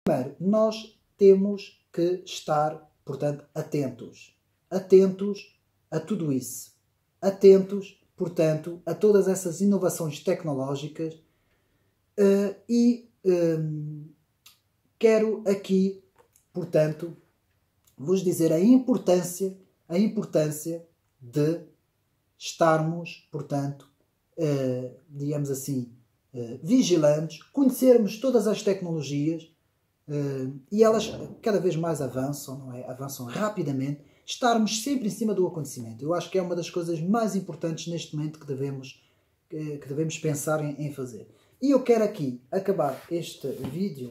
Primeiro, nós temos que estar, portanto, atentos. Atentos a tudo isso. Atentos, portanto, a todas essas inovações tecnológicas quero aqui, portanto, vos dizer a importância de estarmos, portanto, digamos assim, vigilantes, conhecermos todas as tecnologias e elas cada vez mais avançam, não é? Avançam rapidamente, estarmos sempre em cima do acontecimento. Eu acho que é uma das coisas mais importantes neste momento que devemos pensar em fazer. E eu quero aqui acabar este vídeo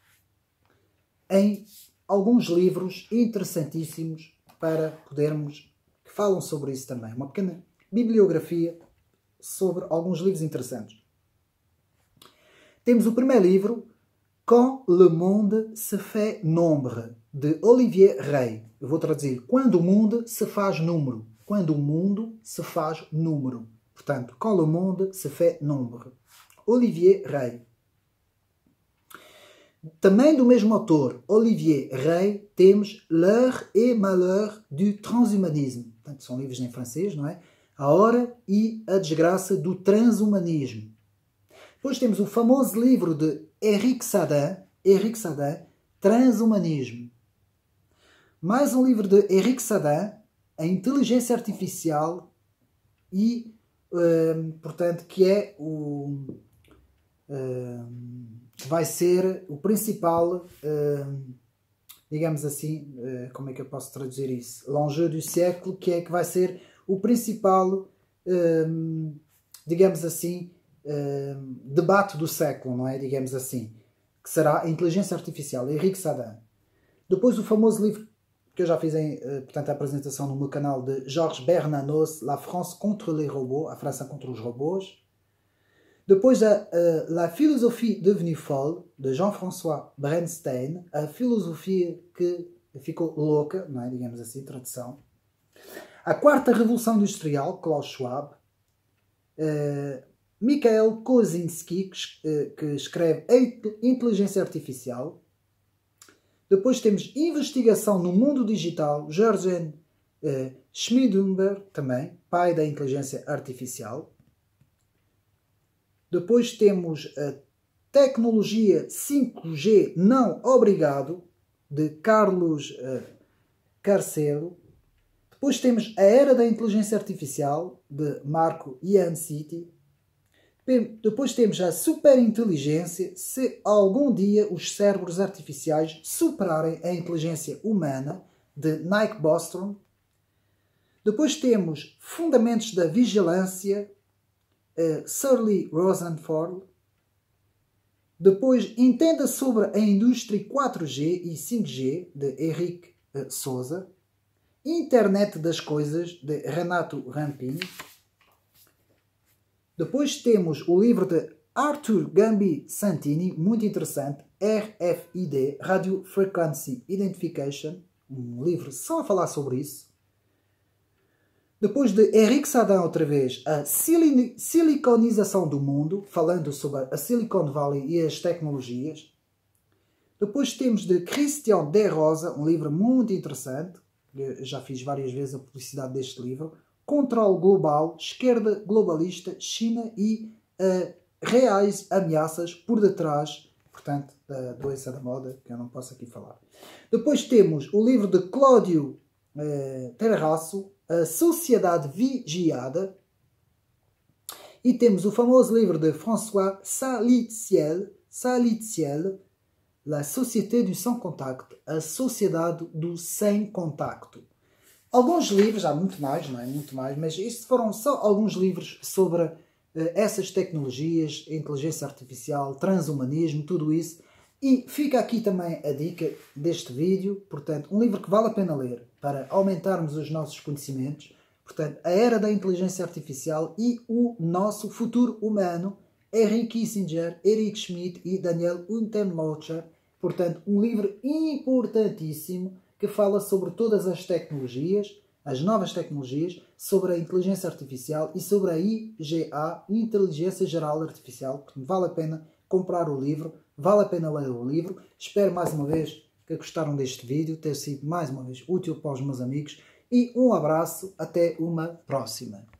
em alguns livros interessantíssimos para podermos, que falam sobre isso também. Uma pequena bibliografia sobre alguns livros interessantes. Temos o primeiro livro, Quand le monde se fait nombre, de Olivier Rey. Eu vou traduzir. Quando o mundo se faz número. Quando o mundo se faz número. Portanto, Quand le monde se fait nombre. Olivier Rey. Também do mesmo autor, Olivier Rey, temos L'heure et malheur du transhumanisme. Portanto, são livros em francês, não é? A hora e a desgraça do transhumanismo. Depois temos o famoso livro de Eric Sadin, Transhumanismo. Mais um livro de Eric Sadin, A Inteligência Artificial e, portanto, que é vai ser o principal, digamos assim, como é que eu posso traduzir isso? L'enjeu du siècle, que vai ser o principal, digamos assim, debate do século, não é? Digamos assim, que será a inteligência artificial, Eric Sadin. Depois o famoso livro que eu já fiz portanto, a apresentação no meu canal de Georges Bernanos, La France contre les robots, a França contra os robôs. Depois La philosophie devenue folle, de Jean-François Bernstein, a filosofia que ficou louca, não é? Digamos assim, tradução. A quarta revolução industrial, Klaus Schwab. Mikhail Kosinski, que escreve A Inteligência Artificial. Depois temos Investigação no Mundo Digital, Jürgen Schmidhuber, também, pai da Inteligência Artificial. Depois temos a Tecnologia 5G Não Obrigado, de Carlos Carcelo. Depois temos A Era da Inteligência Artificial, de Marco Ianciti. Depois temos a superinteligência, se algum dia os cérebros artificiais superarem a inteligência humana, de Nick Bostrom. Depois temos Fundamentos da Vigilância, Sir Lee Rosenfeld. Depois Entenda sobre a Indústria 4G e 5G, de Henrique Souza. Internet das Coisas, de Renato Rampini. Depois temos o livro de Arthur Gambi Santini, muito interessante, RFID, Radio Frequency Identification, um livro só a falar sobre isso. Depois de Eric Sadin, outra vez, a siliconização do mundo, falando sobre a Silicon Valley e as tecnologias. Depois temos de Christian De Rosa, um livro muito interessante, eu já fiz várias vezes a publicidade deste livro, Controle Global, Esquerda Globalista, China e reais ameaças por detrás, portanto, da doença da moda, que eu não posso aqui falar. Depois temos o livro de Cláudio Terraço, A Sociedade Vigiada. E temos o famoso livro de François Salitziel, La Société du Sans Contact, A Sociedade do Sem Contacto. Alguns livros, há muito mais, não é? Muito mais, mas estes foram só alguns livros sobre essas tecnologias, inteligência artificial, transhumanismo, tudo isso. E fica aqui também a dica deste vídeo, portanto, um livro que vale a pena ler para aumentarmos os nossos conhecimentos, portanto, A Era da Inteligência Artificial e o Nosso Futuro Humano, Henry Kissinger, Eric Schmidt e Daniel Unterlocher. Portanto, um livro importantíssimo que fala sobre todas as tecnologias, as novas tecnologias, sobre a inteligência artificial e sobre a IGA, Inteligência Geral Artificial, que vale a pena comprar o livro, vale a pena ler o livro. Espero mais uma vez que gostaram deste vídeo, ter sido mais uma vez útil para os meus amigos, e um abraço, até uma próxima.